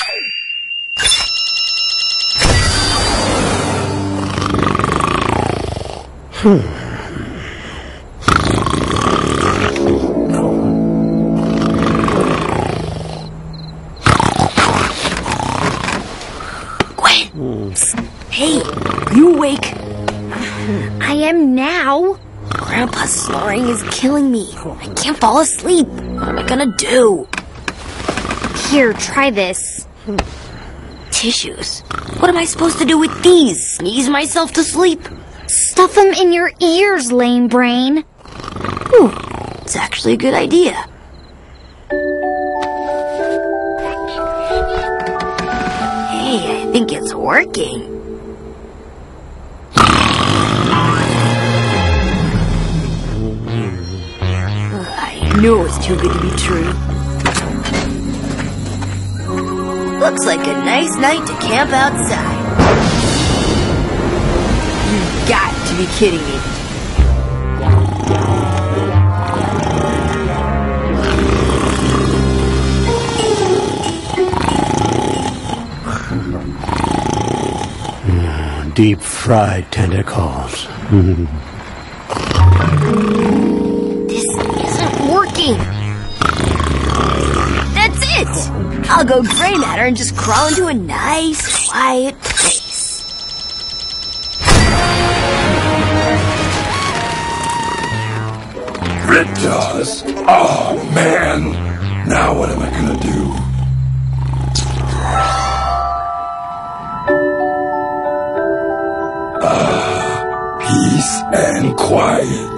Gwen! Hey, you awake? I am now. Grandpa's snoring is killing me. I can't fall asleep. What am I gonna do? Here, try this. Tissues? What am I supposed to do with these? Sneeze myself to sleep? Stuff them in your ears, lame brain. Ooh, it's actually a good idea. Hey, I think it's working. I knew it was too good to be true. Looks like a nice night to camp outside. You've got to be kidding me. Deep fried tentacles. This isn't working. That's it! I'll go gray matter and just crawl into a nice, quiet place. Ripjaws? Oh, man! Now what am I gonna do? Peace and quiet.